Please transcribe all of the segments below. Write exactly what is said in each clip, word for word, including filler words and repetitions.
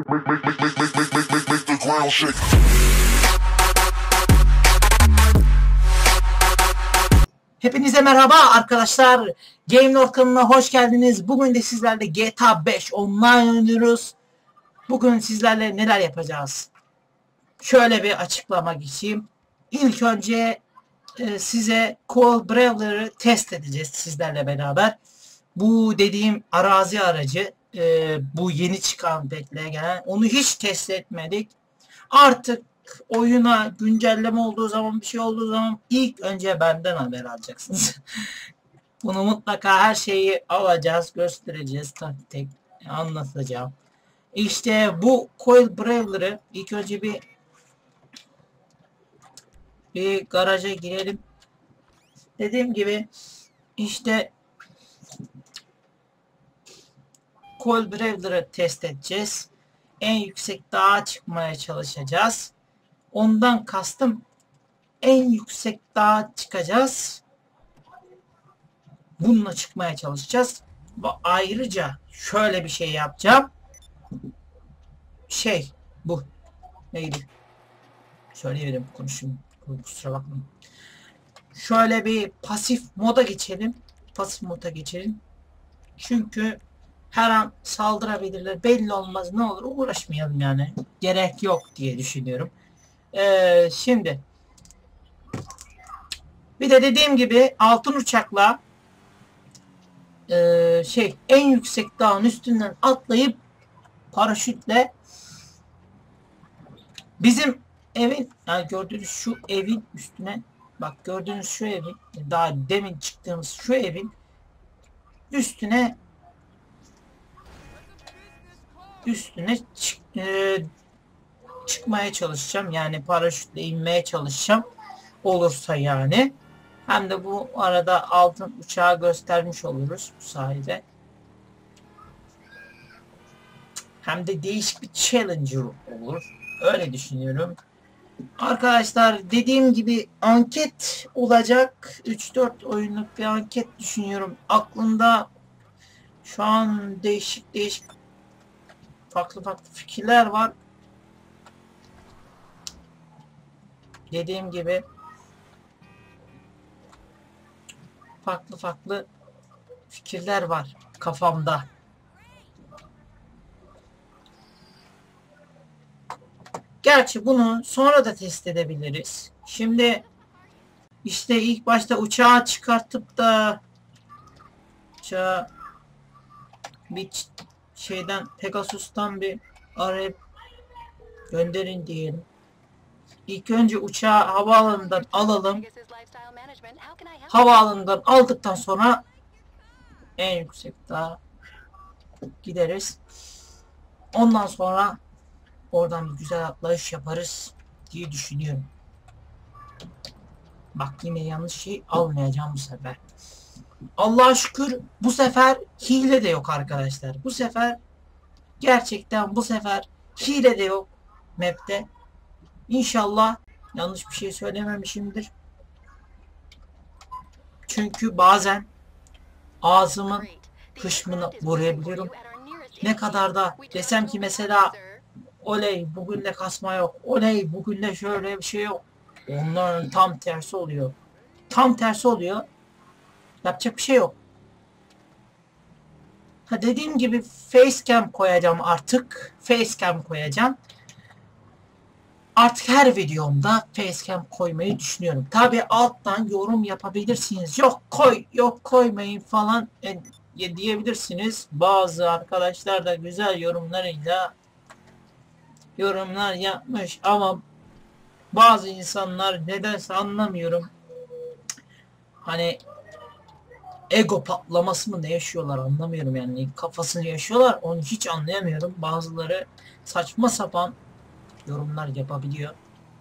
Hepinize merhaba arkadaşlar. Game Lord kanalına hoş geldiniz. Bugün de sizlerle G T A beş online oynuyoruz. Bugün sizlerle neler yapacağız? Şöyle bir açıklama geçeyim. İlk önce e, size Cole Brawler'ı test edeceğiz sizlerle beraber. Bu dediğim arazi aracı, e, bu yeni çıkan bekle gelen, onu hiç test etmedik. Artık oyuna güncelleme olduğu zaman, bir şey olduğu zaman ilk önce benden haber alacaksınız. Bunu mutlaka her şeyi alacağız, göstereceğiz, tek tek anlatacağım. İşte bu Cole Brawler'ı ilk önce bir bir garaja girelim. Dediğim gibi işte Cole Brawler'ı test edeceğiz. En yüksek dağa çıkmaya çalışacağız. Ondan kastım en yüksek dağa çıkacağız. Bununla çıkmaya çalışacağız. Ve ayrıca şöyle bir şey yapacağım. Şey bu. Neydi? Söyleyebilirim, konuşayım. Kusura bakmayın. Şöyle bir pasif moda geçelim. Pasif moda geçelim. Çünkü her an saldırabilirler. Belli olmaz. Ne olur uğraşmayalım yani. Gerek yok diye düşünüyorum. Ee, şimdi bir de dediğim gibi altın uçakla e, şey en yüksek dağın üstünden atlayıp paraşütle bizim evin, yani gördüğünüz şu evin üstüne, bak gördüğünüz şu evin, daha demin çıktığımız şu evin üstüne üstüne çık, e, çıkmaya çalışacağım. Yani paraşütle inmeye çalışacağım. Olursa yani. Hem de bu arada altın uçağı göstermiş oluruz bu sayede. Hem de değişik bir challenger olur. Öyle düşünüyorum. Arkadaşlar dediğim gibi anket olacak. üç dört oyunluk bir anket düşünüyorum. Aklımda şu an değişik değişik farklı farklı fikirler var. Dediğim gibi farklı farklı fikirler var kafamda. Gerçi bunu sonra da test edebiliriz. Şimdi işte ilk başta uçağı çıkartıp da uçağı bir şeyden, Pegasus'tan bir arayıp gönderin diyelim. İlk önce uçağı havaalanından alalım. Havaalanından aldıktan sonra en yüksek dağa gideriz. Ondan sonra oradan bir güzel atlayış yaparız diye düşünüyorum. Bak yine yanlış şey almayacağım bu sefer. Allah'a şükür bu sefer hile de yok arkadaşlar. Bu sefer gerçekten bu sefer hile de yok map'te. İnşallah yanlış bir şey söylememişimdir. Çünkü bazen ağzımın kışmını vurabiliyorum. Ne kadar da desem ki mesela oley bugün de kasma yok. Oley bugün de şöyle bir şey yok. Onların tam tersi oluyor. Tam tersi oluyor. Yapacak bir şey yok. Ha dediğim gibi facecam koyacağım artık. Facecam koyacağım. Artık her videomda facecam koymayı düşünüyorum. Tabi alttan yorum yapabilirsiniz. Yok koy, yok koymayın falan e, diyebilirsiniz. Bazı arkadaşlar da güzel yorumlarıyla yorumlar yapmış ama bazı insanlar nedense anlamıyorum. Hani ego patlaması mı ne yaşıyorlar anlamıyorum yani. Kafasını yaşıyorlar, onu hiç anlayamıyorum. Bazıları saçma sapan yorumlar yapabiliyor.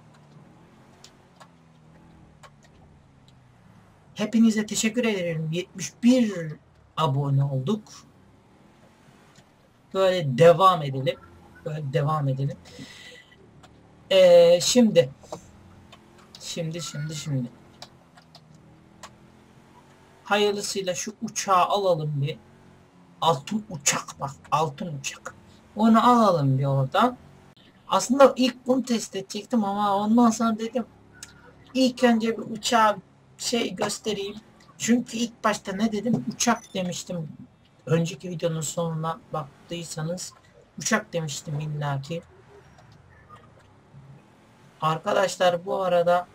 Hepinize teşekkür ederim. yetmiş bir abone olduk. Böyle devam edelim. Böyle devam edelim. Ee, şimdi şimdi şimdi şimdi hayırlısıyla şu uçağı alalım bir. Altın uçak bak. Altın uçak. Onu alalım bir oradan. Aslında ilk bunu test edecektim ama ondan sonra dedim ilk önce bir uçağı şey göstereyim. Çünkü ilk başta ne dedim? Uçak demiştim. Önceki videonun sonuna baktıysanız uçak demiştim illaki. Arkadaşlar bu arada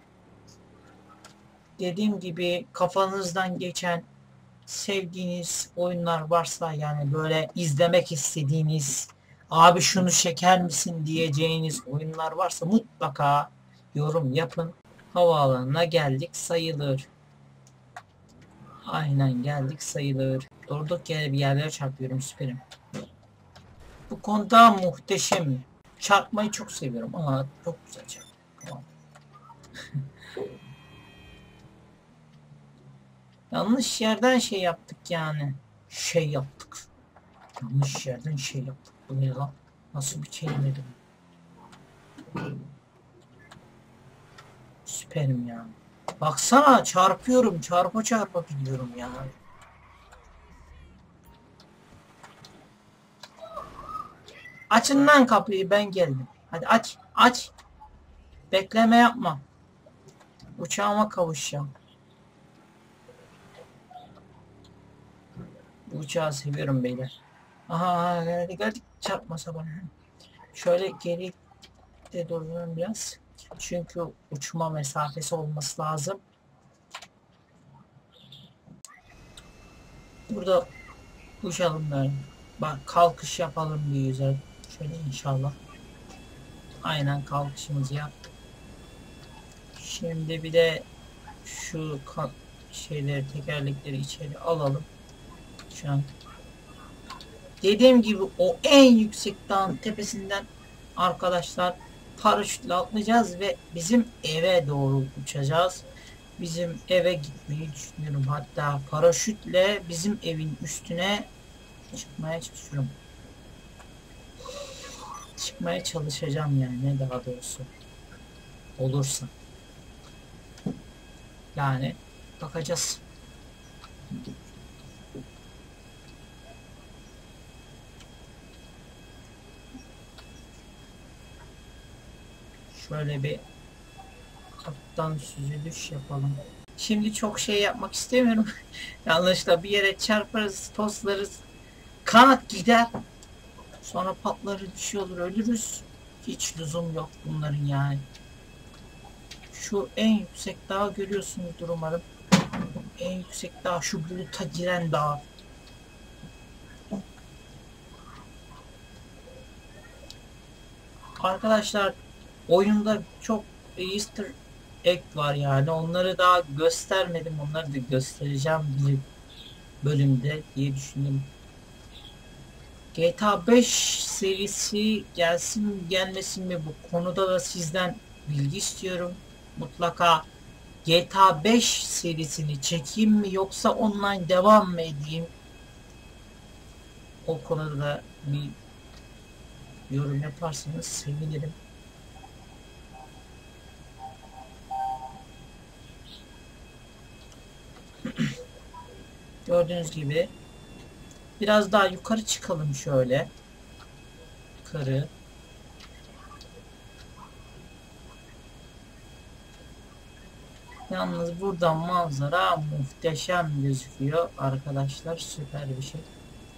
dediğim gibi kafanızdan geçen sevdiğiniz oyunlar varsa, yani böyle izlemek istediğiniz, abi şunu çeker misin diyeceğiniz oyunlar varsa mutlaka yorum yapın. Havaalanına geldik sayılır. Aynen geldik sayılır. Durduk yere bir yerlere çarpıyorum, süperim. Bu konuda muhteşem. Çarpmayı çok seviyorum. Aa, çok güzel çarp. Tamam. Yanlış yerden şey yaptık yani. Şey yaptık. Yanlış yerden şey yaptık. Bu ne lan? Nasıl bir kelimedir? Süperim ya. Baksana çarpıyorum. Çarpa çarpa gidiyorum ya. Açın lan kapıyı, ben geldim. Hadi aç aç. Bekleme yapma. Uçağıma kavuşacağım. Bu uçağı seviyorum beyler. Aha geldik geldik. Çarpmasa bana. Şöyle geri de duralım biraz. Çünkü uçma mesafesi olması lazım. Burada uçalım böyle. Bak kalkış yapalım bir güzel. Şöyle inşallah. Aynen kalkışımızı yaptık. Şimdi bir de şu şeyleri, tekerlekleri içeri alalım. Şu an dediğim gibi o en yüksek dağın tepesinden arkadaşlar paraşütle atlayacağız ve bizim eve doğru uçacağız. Bizim eve gitmeyi düşünüyorum. Hatta paraşütle bizim evin üstüne çıkmaya çalışıyorum. Çıkmaya çalışacağım yani, ne daha doğrusu. Olursa. Yani bakacağız. Şöyle bir alttan süzülüş yapalım. Şimdi çok şey yapmak istemiyorum. Yanlışla bir yere çarparız, tozlarız. Kanat gider. Sonra patları, bir şey olur, ölürüz. Hiç lüzum yok bunların yani. Şu en yüksek dağı görüyorsunuzdur umarım. En yüksek dağ şu buluta giren dağ. Arkadaşlar oyunda çok Easter egg var yani. Onları daha göstermedim. Onları da göstereceğim bir bölümde diye düşündüm. G T A beş serisi gelsin mi gelmesin mi, bu konuda da sizden bilgi istiyorum. Mutlaka G T A beş serisini çekeyim mi yoksa online devam mı edeyim? O konuda da bir yorum yaparsanız sevinirim. Gördüğünüz gibi biraz daha yukarı çıkalım şöyle. Yukarı. Yalnız buradan manzara muhteşem gözüküyor arkadaşlar, süper bir şey.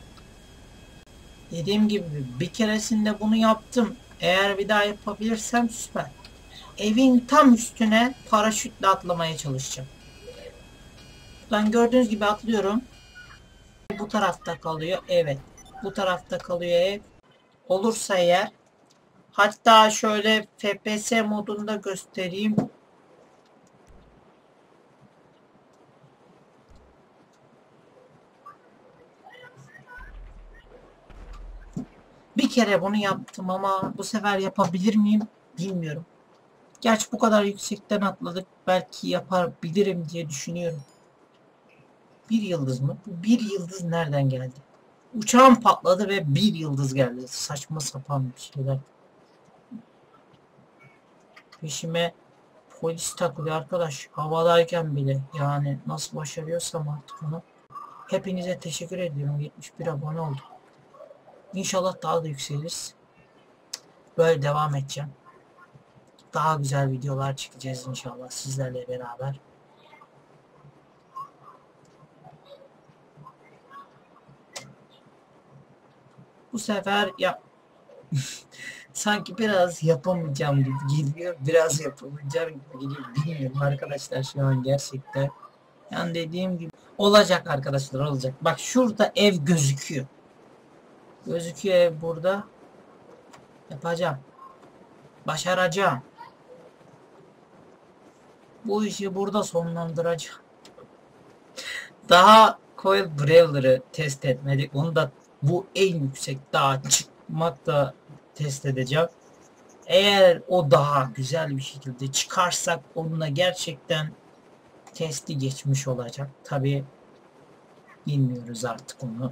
Dediğim gibi bir keresinde bunu yaptım. Eğer bir daha yapabilirsem süper. Evin tam üstüne paraşütle atlamaya çalışacağım. Buradan gördüğünüz gibi atlıyorum. Bu tarafta kalıyor. Evet. Bu tarafta kalıyor ev. Olursa eğer, hatta şöyle F P S modunda göstereyim. Bir kere bunu yaptım ama bu sefer yapabilir miyim bilmiyorum. Gerçi bu kadar yüksekten atladık, belki yapabilirim diye düşünüyorum. Bir yıldız mı? Bu bir yıldız nereden geldi? Uçağım patladı ve bir yıldız geldi. Saçma sapan bir şeyler. Peşime polis takılıyor arkadaş. Havadayken bile. Yani nasıl başarıyorsam artık onu. Hepinize teşekkür ediyorum. yetmiş bir abone oldu. İnşallah daha da yükseliriz. Böyle devam edeceğim. Daha güzel videolar çekeceğiz inşallah sizlerle beraber. Bu sefer ya sanki biraz yapamayacağım gibi geliyor. Biraz yapamayacağım gibi geliyor. Bilmiyorum arkadaşlar şu an gerçekten. Yani dediğim gibi olacak arkadaşlar, olacak. Bak şurada ev gözüküyor. Gözüküyor ev burada. Yapacağım. Başaracağım. Bu işi burada sonlandıracağım. Daha Coil Brawler'ı test etmedik. Onu da bu en yüksek dağa çıkmakla test edeceğim. Eğer o daha güzel bir şekilde çıkarsak onunla gerçekten testi geçmiş olacak. Tabi bilmiyoruz artık onu.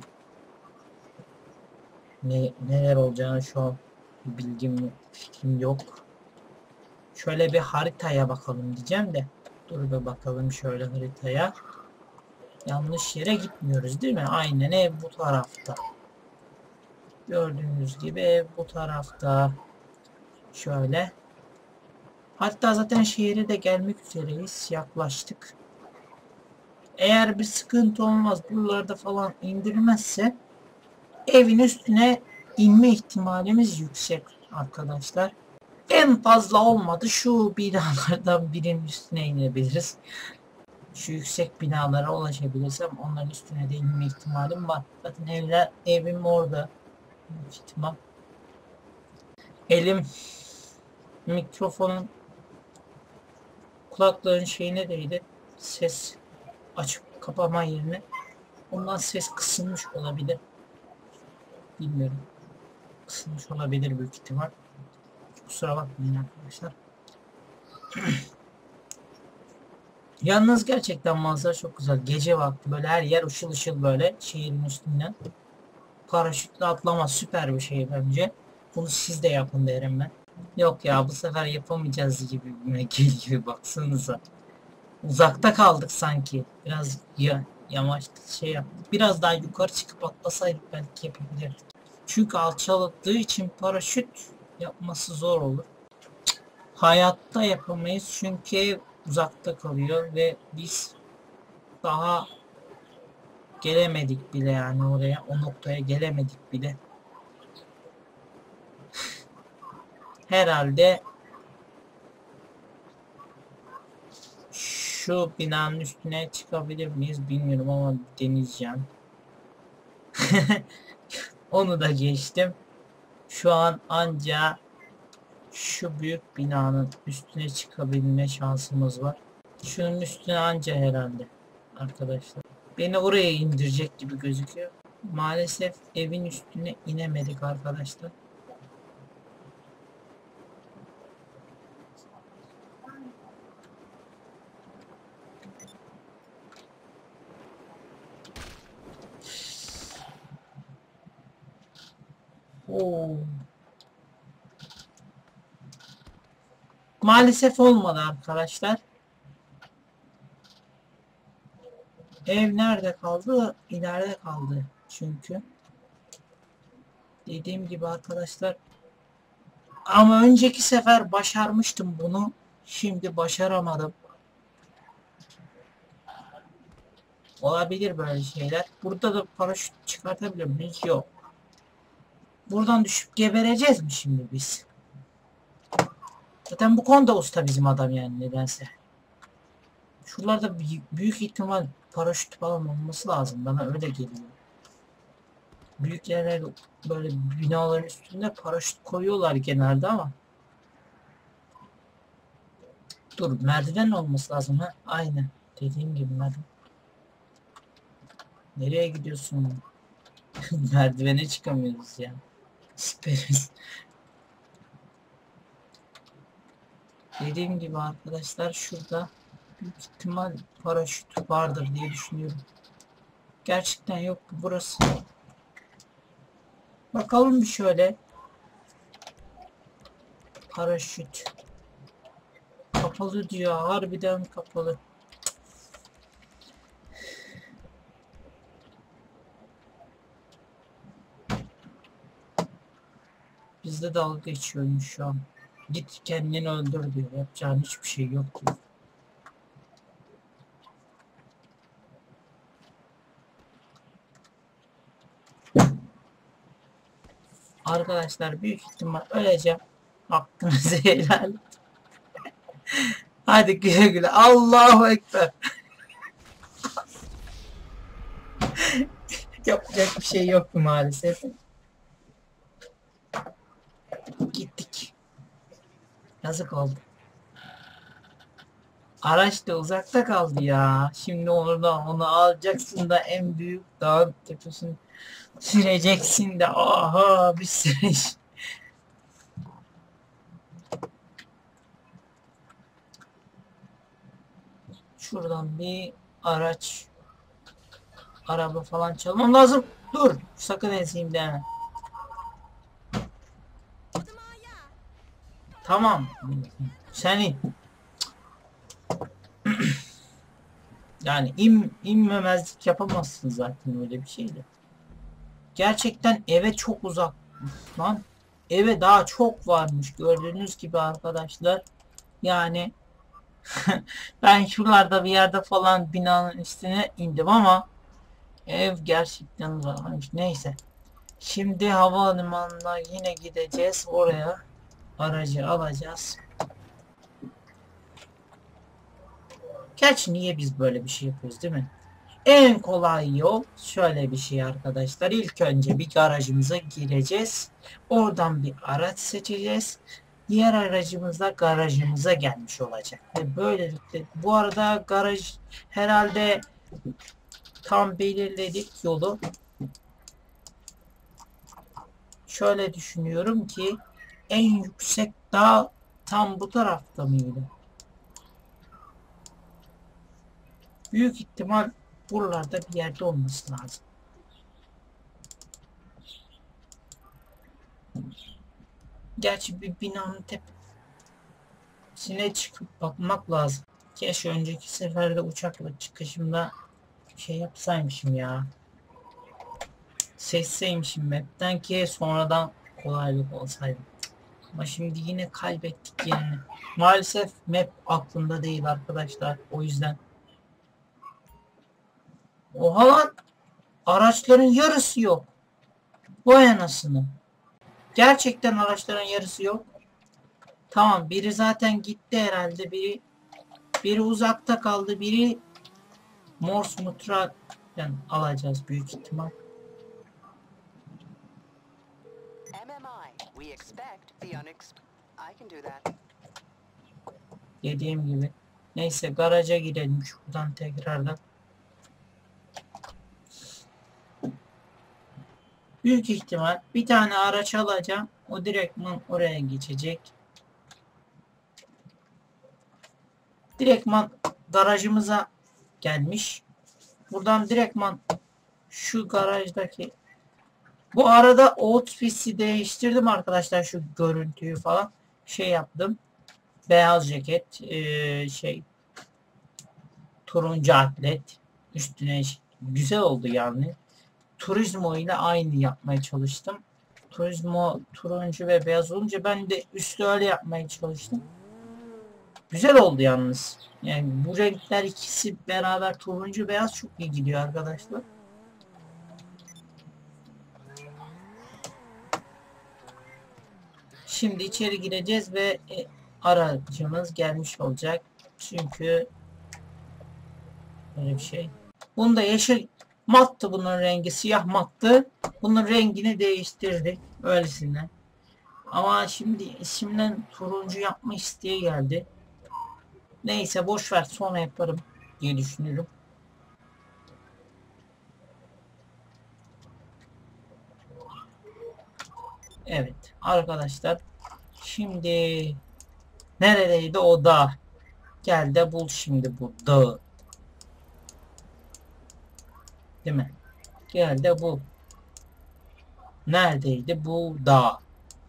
Ne, neler olacağını şu an bilgim fikrim yok. Şöyle bir haritaya bakalım diyeceğim de. Dur bir bakalım şöyle haritaya. Yanlış yere gitmiyoruz değil mi? Aynen ev bu tarafta. Gördüğünüz gibi ev bu tarafta. Şöyle. Hatta zaten şehre de gelmek üzereyiz. Yaklaştık. Eğer bir sıkıntı olmaz, buralarda falan indirmezse evin üstüne inme ihtimalimiz yüksek arkadaşlar. En fazla olmadı şu binalardan birinin üstüne inebiliriz. Şu yüksek binalara ulaşabilirsem onların üstüne de inme ihtimalim var. Zaten evler, evim orada. İhtimal. Elim mikrofonun kulaklığın şeyine değdi. Ses açıp kapama yerine. Ondan ses kısılmış olabilir. Bilmiyorum. Kısılmış olabilir büyük ihtimal. Kusura bakmayın arkadaşlar. Yalnız gerçekten manzara çok güzel. Gece vakti böyle her yer ışıl ışıl böyle şehrin üstünden. Paraşütle atlama süper bir şey bence. Bunu siz de yapın derim ben. Yok ya bu sefer yapamayacağız gibi gel gibi baksanıza. Uzakta kaldık sanki. Biraz ya, yamaç şey yaptık. Biraz daha yukarı çıkıp atlasaydık belki yapabilirdik. Çünkü alçalttığı için paraşüt yapması zor olur. Hayatta yapamayız çünkü uzakta kalıyor ve biz daha gelemedik bile yani oraya, o noktaya gelemedik bile. Herhalde şu binanın üstüne çıkabilir miyiz bilmiyorum ama deneyeceğim. Onu da geçtim. Şu an anca şu büyük binanın üstüne çıkabilme şansımız var. Şunun üstüne anca herhalde arkadaşlar. Beni oraya indirecek gibi gözüküyor. Maalesef evin üstüne inemedik arkadaşlar. Oo. Maalesef olmadı arkadaşlar. Ev nerede kaldı? İleride kaldı çünkü. Dediğim gibi arkadaşlar. Ama önceki sefer başarmıştım bunu. Şimdi başaramadım. Olabilir böyle şeyler. Burada da paraşüt çıkartabiliyor muyuz? Yok. Buradan düşüp gebereceğiz mi şimdi biz? Zaten bu konuda usta bizim adam yani nedense. Şuralarda büyük ihtimal paraşüt falan olması lazım. Bana öyle geliyor. Büyük yerler böyle binaların üstünde paraşüt koyuyorlar genelde ama. Dur merdiven olması lazım ha. Aynen. Dediğim gibi merdiven. Nereye gidiyorsun? Merdivene çıkamıyoruz ya. Süperiz. Dediğim gibi arkadaşlar şurada büyük ihtimal paraşüt vardır diye düşünüyorum. Gerçekten yok burası. Bakalım bir şöyle. Paraşüt. Kapalı diyor. Harbiden kapalı. Bizde dalga geçiyormuş şu an. Git kendini öldür diyor. Yapacağın hiçbir şey yok diyor. Arkadaşlar büyük ihtimal öleceğim. Hakkınızı helal. Hadi güle güle. Allahu Ekber. Yapacak bir şey yok maalesef. Gittik. Yazık oldu. Araç da uzakta kaldı ya. Şimdi oradan onu alacaksın da en büyük dağın tepesini süreceksin de aha bir süreç. Şuradan bir araç araba falan çalmam lazım. Dur sakın ezeyim deme. Tamam. Seni yani im, inmemezlik yapamazsın zaten öyle bir şeydi. Gerçekten eve çok uzak lan. Eve daha çok varmış gördüğünüz gibi arkadaşlar. Yani ben şuralarda bir yerde falan binanın üstüne indim ama ev gerçekten uzakmış. Neyse. Şimdi havalimanına yine gideceğiz. Oraya aracı alacağız. Gerçi niye biz böyle bir şey yapıyoruz değil mi? En kolay yol şöyle bir şey arkadaşlar. İlk önce bir garajımıza gireceğiz. Oradan bir araç seçeceğiz. Diğer aracımız da garajımıza gelmiş olacak. Ve böylelikle bu arada garaj herhalde tam belirledik yolu. Şöyle düşünüyorum ki en yüksek dağ tam bu tarafta mıydı? Büyük ihtimal buralarda bir yerde olması lazım. Gerçi bir binanın tepesine çıkıp bakmak lazım. Keşke önceki seferde uçakla çıkışımda şey yapsaymışım ya. Seçseymişim map'ten ki sonradan kolaylık olsaydı. Ama şimdi yine kaybettik yani. Maalesef map aklımda değil arkadaşlar. O yüzden. Oha lan. Araçların yarısı yok. Vay anasını. Gerçekten araçların yarısı yok. Tamam biri zaten gitti herhalde. Biri biri uzakta kaldı. Biri Morse Mutra'dan alacağız büyük ihtimal. Dediğim gibi. Neyse garaja gidelim şuradan tekrardan. Büyük ihtimal bir tane araç alacağım. O direktman oraya geçecek. Direktman garajımıza gelmiş. Buradan direktman şu garajdaki bu arada outfit'i değiştirdim arkadaşlar, şu görüntüyü falan şey yaptım. Beyaz ceket, ee, şey turuncu atlet üstüne güzel oldu yani. Turizmo ile aynı yapmaya çalıştım. Turizmo turuncu ve beyaz olunca ben de üstü öyle yapmaya çalıştım. Güzel oldu yalnız. Yani bu renkler ikisi beraber turuncu beyaz çok iyi gidiyor arkadaşlar. Şimdi içeri gireceğiz ve e, aracımız gelmiş olacak. Çünkü böyle bir şey. Bunda yeşil mattı, bunun rengi siyah mattı. Bunun rengini değiştirdik öylesine. Ama şimdi isimden turuncu yapma isteği geldi. Neyse boş ver, sonra yaparım diye düşünüyorum. Evet arkadaşlar, şimdi neredeydi o dağ? Gel de bul şimdi bu dağı. Değil mi? Gel de bul. Neredeydi bu dağ?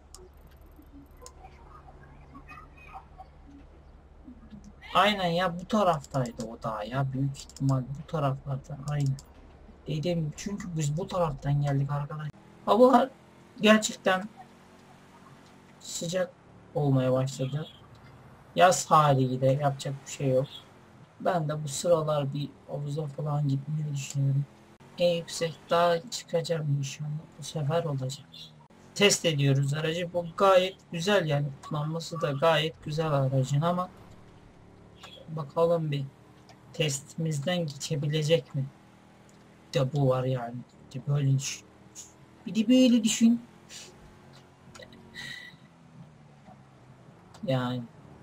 Aynen ya, bu taraftaydı o dağ ya. Büyük ihtimal bu taraflarda. Aynen. Dedim çünkü biz bu taraftan geldik arkadaşlar. Havalar gerçekten sıcak olmaya başladı. Yaz haliyle yapacak bir şey yok. Ben de bu sıralar bir havuza falan gitmeyi düşünüyorum. En yüksek dağa çıkacağım inşallah. Bu sefer olacak. Test ediyoruz aracı. Bu gayet güzel yani. Kullanması da gayet güzel aracın ama bakalım bir testimizden geçebilecek mi? De bu var yani. Bir de böyle düşün. Bir de böyle düşün. Yani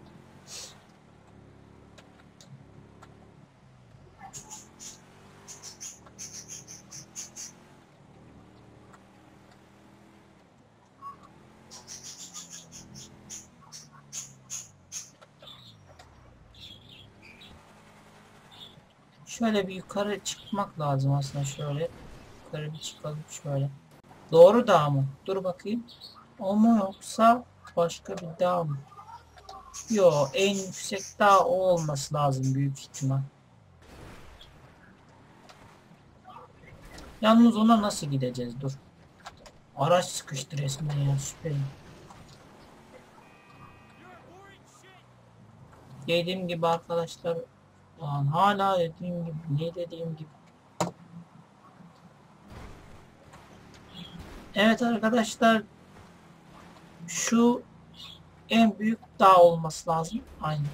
şöyle bir yukarı çıkmak lazım aslında, şöyle. Yukarı bir çıkalım şöyle. Doğru dağ mı? Dur bakayım. O mu yoksa başka bir dağ mı? Yo, en yüksek dağ o olması lazım büyük ihtimal. Yalnız ona nasıl gideceğiz? Dur. Araç sıkıştı resmen ya, süper. Dediğim gibi arkadaşlar, lan hala dediğim gibi, ne dediğim gibi. Evet arkadaşlar, şu en büyük dağ olması lazım. Aynen.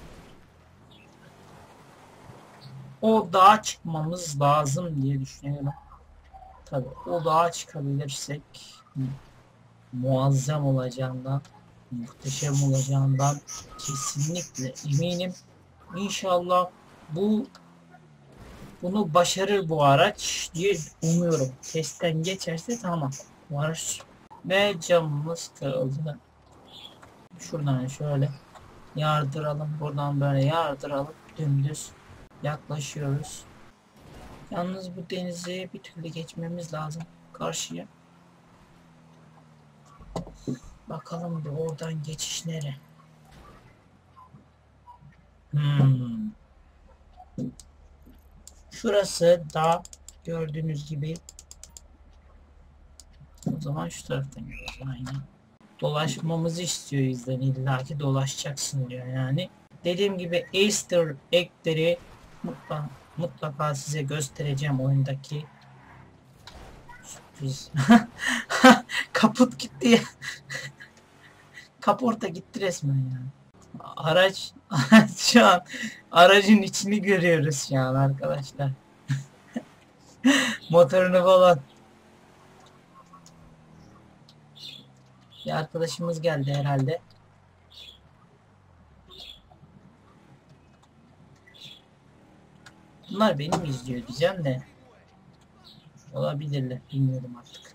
O dağa çıkmamız lazım diye düşünüyorum. Tabii o dağa çıkabilirsek muazzam olacağından, muhteşem olacağından kesinlikle eminim. İnşallah bu bunu başarır bu araç diye umuyorum. Testten geçerse tamam. Bu araç ve camımız kırıldı. Şuradan şöyle yardıralım. Buradan böyle yardıralım. Dümdüz yaklaşıyoruz. Yalnız bu denize bir türlü geçmemiz lazım. Karşıya. Bakalım bir oradan geçiş nere? Hmm. Şurası da gördüğünüz gibi. O zaman şu taraftan gidiyoruz. Aynen. Dolaşmamızı istiyor izlen. İlla ki dolaşacaksın diyor yani. Dediğim gibi Easter egg'leri mutlaka, mutlaka size göstereceğim oyundaki. Sürpriz. Kaput gitti ya. Kaporta gitti resmen yani. Araç, şu an aracın içini görüyoruz şu an arkadaşlar. Motorunu falan. Bir arkadaşımız geldi herhalde. Bunlar beni mi izliyor diyeceğim de. Olabilirler. Bilmiyorum artık.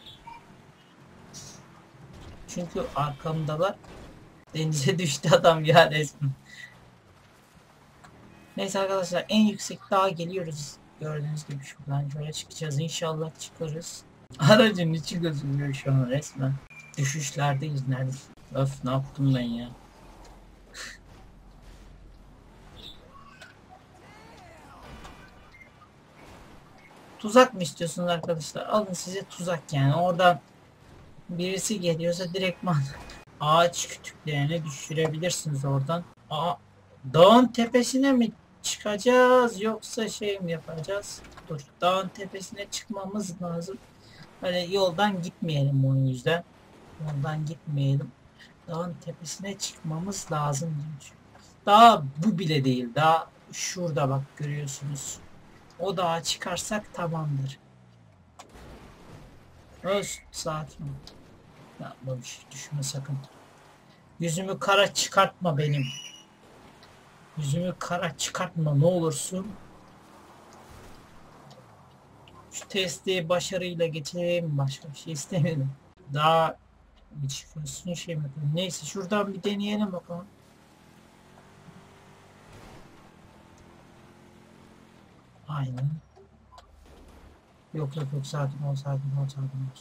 Çünkü arkamdalar. Denize düştü adam ya resmen. Neyse arkadaşlar, en yüksek dağa geliyoruz. Gördüğünüz gibi şuradan şöyle çıkacağız. İnşallah çıkarız. Aracın içi gözüküyor şu an resmen. Düşüşlerdeyiz neredeyse. Öf, ne yaptım ben ya. Tuzak mı istiyorsunuz arkadaşlar? Alın size tuzak yani. Oradan birisi geliyorsa direktman ağaç kütüklerine düşürebilirsiniz oradan. Aa, dağın tepesine mi çıkacağız yoksa şey mi yapacağız? Dur, dağın tepesine çıkmamız lazım. Böyle yoldan gitmeyelim o yüzden. Yoldan gitmeyelim. Dağın tepesine çıkmamız lazım demiş. Daha bu bile değil. Daha şurada bak, görüyorsunuz. O dağa çıkarsak tamamdır. Öz sakin ol. Yapma bir şey, düşme sakın. Yüzümü kara çıkartma benim. Yüzümü kara çıkartma ne olursun. Şu testi başarıyla geçeyim, başka bir şey istemedim. Daha bir çıkıyorsun şey mi? Neyse şuradan bir deneyelim bakalım. Aynen. Yok yok yok, sakin ol sakin ol sakin ol.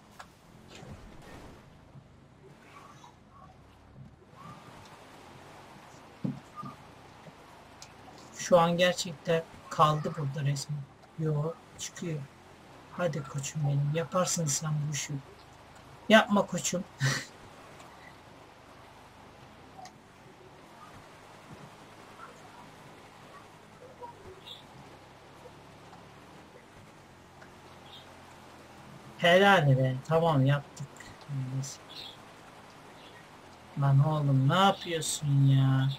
Şu an gerçekten kaldı burada resmen. Yo, çıkıyor. Hadi koçum benim, yaparsın sen bu işi. Yapma koçum. Helal be. Tamam yaptık. Neyse. Lan oğlum ne yapıyorsun ya?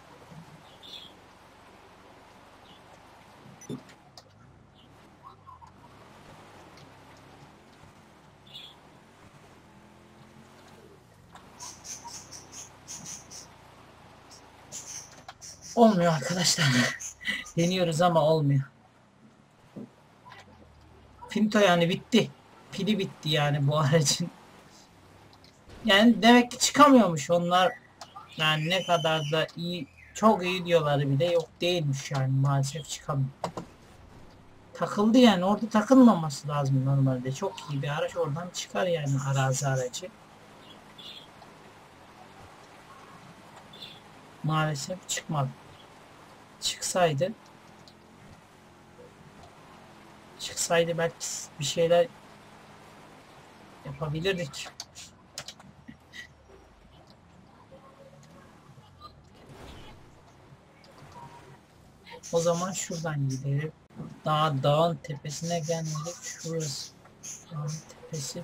Olmuyor arkadaşlar. Deniyoruz ama olmuyor. Pinto yani bitti. Pili bitti yani bu aracın. Yani demek ki çıkamıyormuş onlar. Yani ne kadar da iyi, çok iyi diyorlar bile yok değilmiş yani maalesef çıkamıyor. Takıldı yani orada takılmaması lazım normalde. Çok iyi bir araç oradan çıkar yani arazi aracı. Maalesef çıkmadı. Çıksaydı çıksaydı belki bir şeyler yapabilirdik. O zaman şuradan gidelim. Daha dağın tepesine gelmedik. Şurası. Dağın tepesi.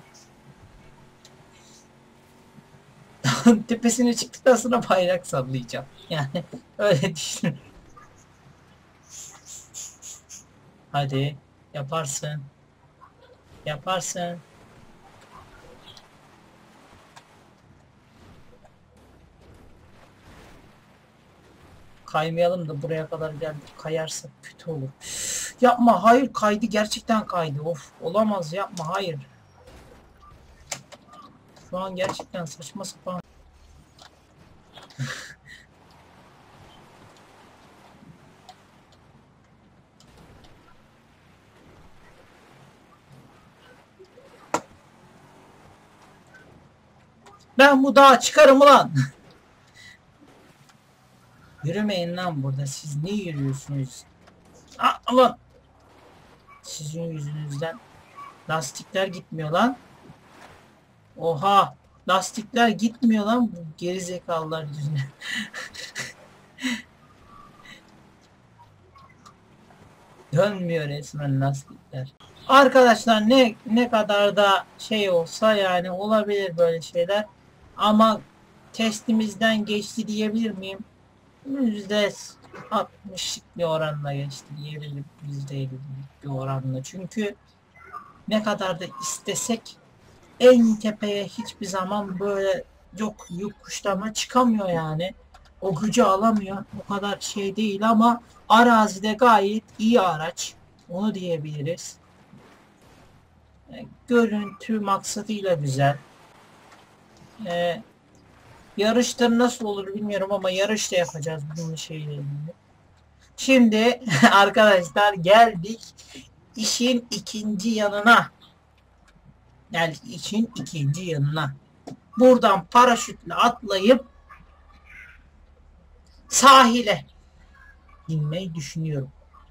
Dağın tepesine çıktıktan sonra bayrak sallayacağım. Yani öyle düşün. Hadi yaparsın. Yaparsın. Kaymayalım da buraya kadar geldik. Kayarsak kötü olur. Yapma. Hayır kaydı. Gerçekten kaydı. Of olamaz yapma. Hayır. Şu an gerçekten saçma sapan. Ben bu dağa çıkarım ulan. Yürümeyin lan burada. Siz ne yürüyorsunuz? Aa, ulan. Sizin yüzünüzden lastikler gitmiyor lan. Oha. Lastikler gitmiyor lan bu gerizekalılar yüzünden. Dönmüyor resmen lastikler. Arkadaşlar ne ne kadar da şey olsa yani olabilir böyle şeyler. Ama testimizden geçti diyebilir miyim? yüzde altmışlık bir oranla geçti diyebilirim. yüzde ellilik bir oranla. Çünkü ne kadar da istesek en tepeye hiçbir zaman böyle yok yokuşlama çıkamıyor yani. O gücü alamıyor. O kadar şey değil ama arazide gayet iyi araç. Onu diyebiliriz. E, görüntü maksadıyla güzel. E, yarışları nasıl olur bilmiyorum ama yarış da yapacağız bunun şeyle ilgili. Şimdi arkadaşlar geldik işin ikinci yanına. Yani işin ikinci yanına. Buradan paraşütle atlayıp sahile inmeyi düşünüyorum.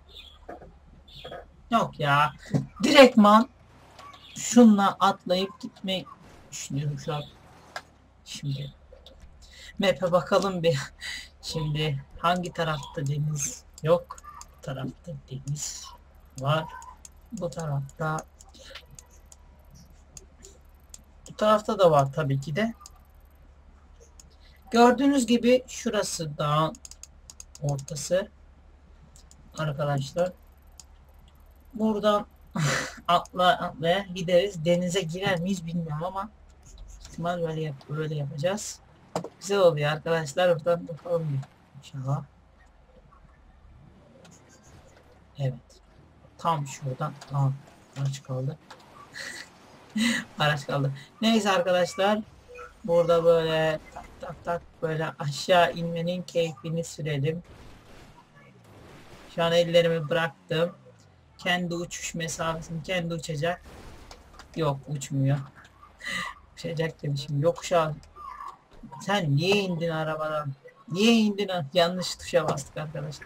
Yok ya. Direktman şunla atlayıp gitmeyi düşünüyorum şu an. Şimdi map'e bakalım bir. Şimdi hangi tarafta deniz yok? Bu tarafta deniz var. Bu tarafta bu tarafta da var tabii ki de. Gördüğünüz gibi şurası dağın ortası. Arkadaşlar buradan atla atlaya gideriz. Denize girer miyiz bilmiyorum ama ihtimal böyle, yap böyle yapacağız. Güzel oluyor arkadaşlar. Buradan bakalım inşallah. Evet. Tam şuradan. Aa, araç kaldı. Araç kaldı. Neyse arkadaşlar. Burada böyle tak tak tak böyle aşağı inmenin keyfini sürelim. Şu an ellerimi bıraktım. Kendi uçuş mesafesini kendi uçacak. Yok uçmuyor. Uçacak demişim. Yokuşa. Sen niye indin arabadan? Niye indin? Yanlış tuşa bastık arkadaşlar.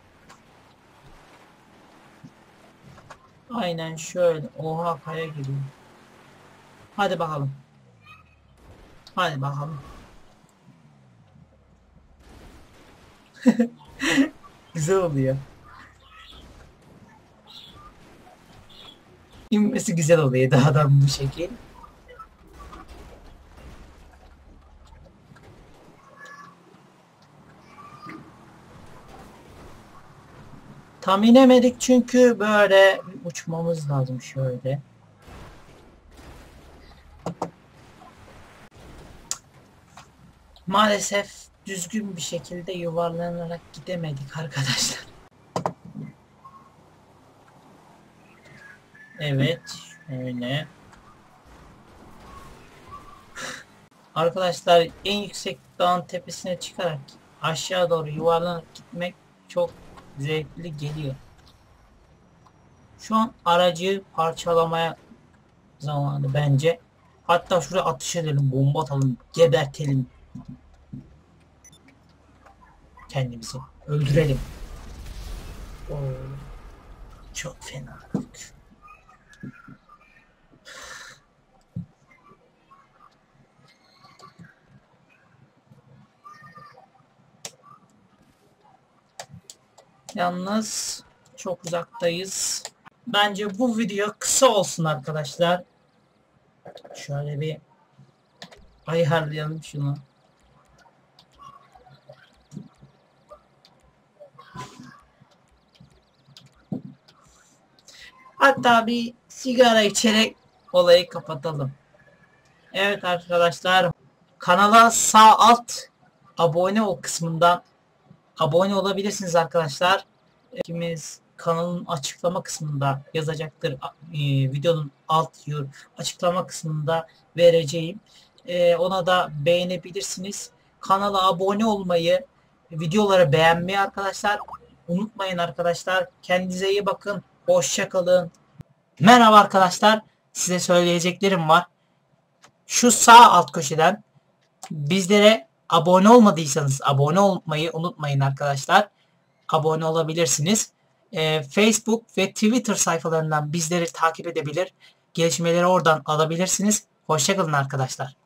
Aynen şöyle. Oha kaya geliyor. Hadi bakalım. Hadi bakalım. Güzel oluyor. İnmesi güzel oluyor dağdan bu şekil. Tam inemedik çünkü böyle uçmamız lazım şöyle. Maalesef düzgün bir şekilde yuvarlanarak gidemedik arkadaşlar. Evet, şöyle. Arkadaşlar en yüksek dağın tepesine çıkarak aşağı doğru yuvarlanarak gitmek çok zevkli geliyor. Şu an aracı parçalamaya zamanı bence. Hatta şuraya atış edelim, bomba atalım, gebertelim kendimizi. Öldürelim. Oo, çok fena. Yalnız çok uzaktayız. Bence bu video kısa olsun arkadaşlar. Şöyle bir ayarlayalım şunu. Hatta bir sigara içerek olayı kapatalım. Evet arkadaşlar, kanala sağ alt abone ol kısmından abone olabilirsiniz arkadaşlar. İkimiz kanalın açıklama kısmında yazacaktır. E, videonun alt yor açıklama kısmında vereceğim. E, ona da beğenebilirsiniz. Kanala abone olmayı, videoları beğenmeyi arkadaşlar unutmayın arkadaşlar. Kendinize iyi bakın. Hoşça kalın. Merhaba arkadaşlar. Size söyleyeceklerim var. Şu sağ alt köşeden bizlere abone olmadıysanız abone olmayı unutmayın arkadaşlar. Abone olabilirsiniz. Ee, Facebook ve Twitter sayfalarından bizleri takip edebilir. Gelişmeleri oradan alabilirsiniz. Hoşça kalın arkadaşlar.